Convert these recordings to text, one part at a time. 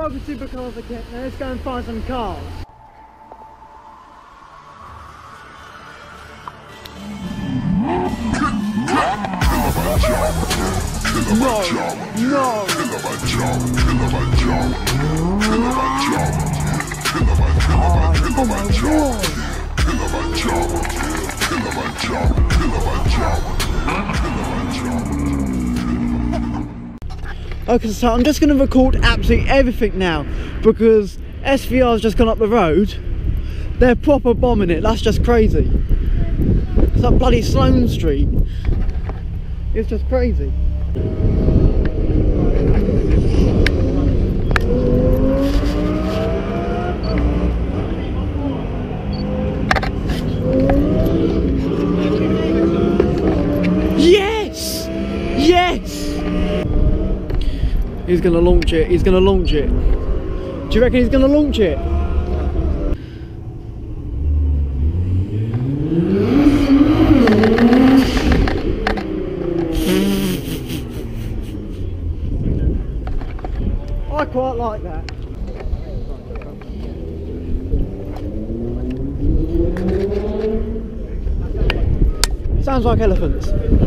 welcome to Supercars again. Now let's go and find some cars. Okay, so I'm just going to record absolutely everything now because SVR's just gone up the road. They're proper bombing it, that's just crazy. It's like bloody Sloane Street. It's just crazy. Yes! Yes! He's gonna launch it, he's gonna launch it. Do you reckon he's gonna launch it? I quite like that. Sounds like elephants.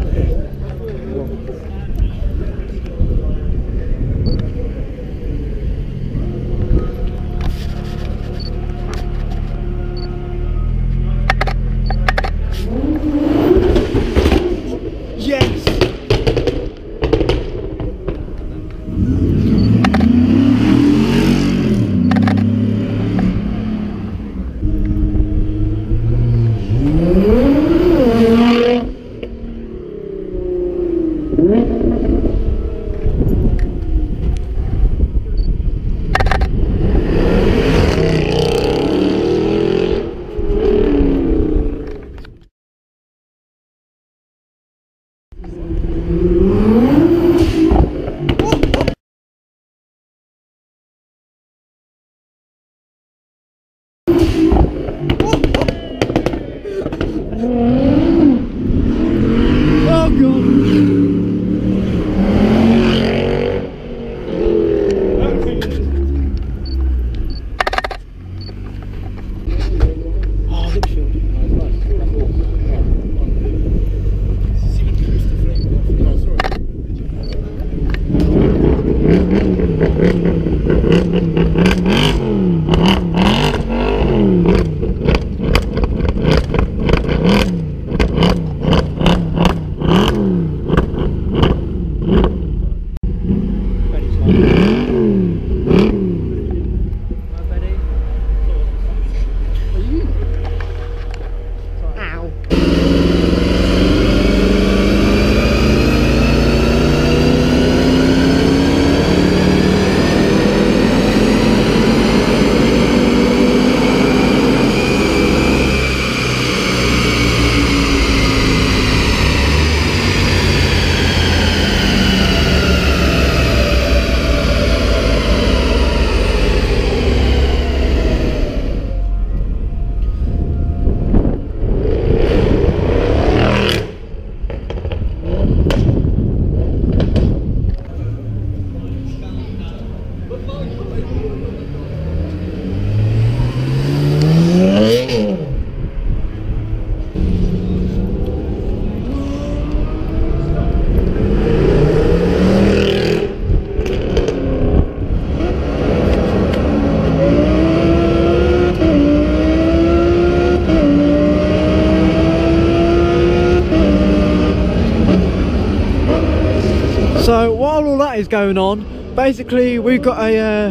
So while all that is going on, basically we've got a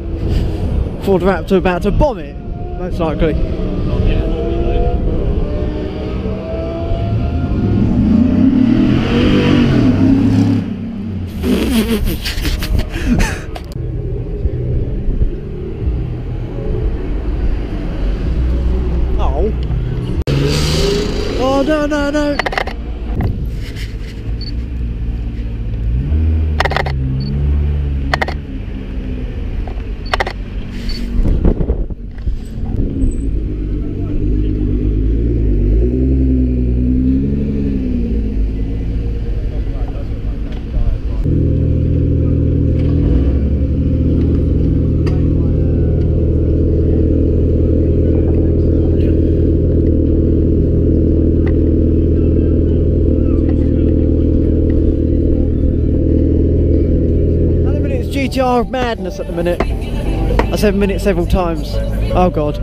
Ford Raptor about to bomb it, most likely. Oh. Oh no no no. GTR madness at the minute. I said minute several times. Oh god.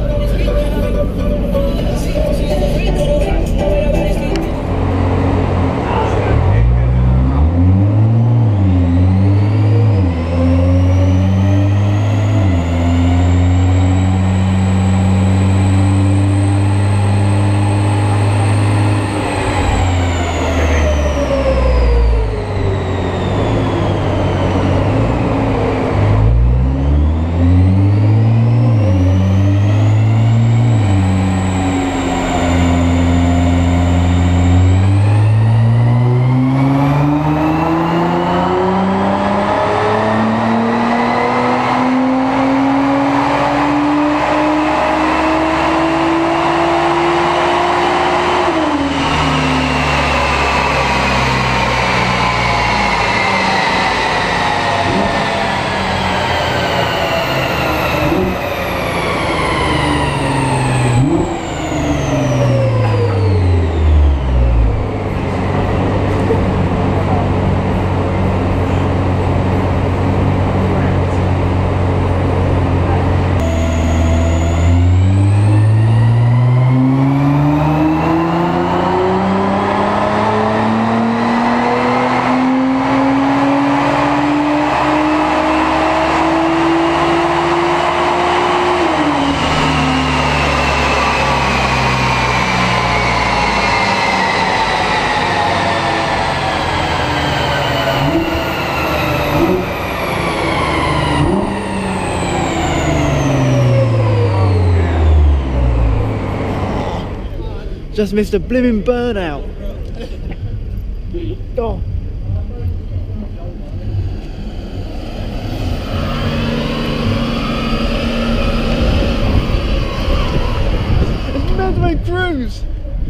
Just missed a blimmin' burnout. Oh. It's meant to make cruise.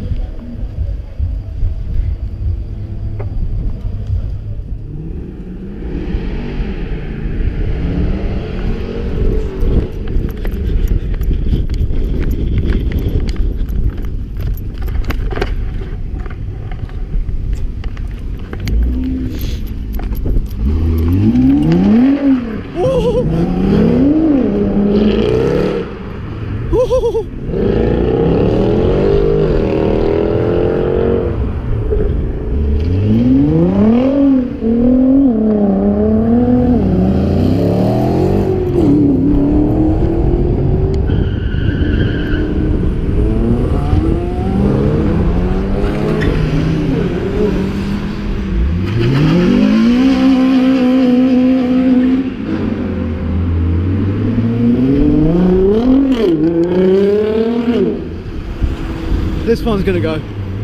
This one's gonna go.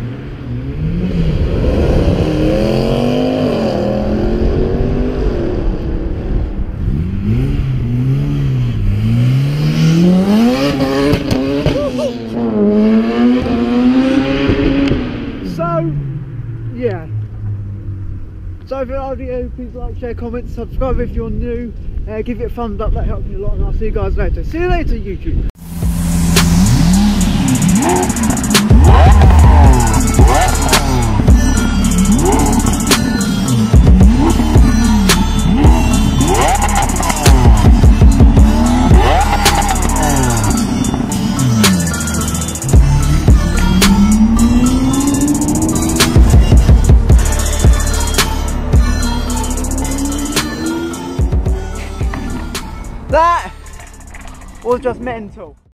So, yeah. So if you like the video, please like, share, comment, subscribe if you're new. Give it a thumbs up, that helps me a lot, and I'll see you guys later. See you later, YouTube. That was just mental.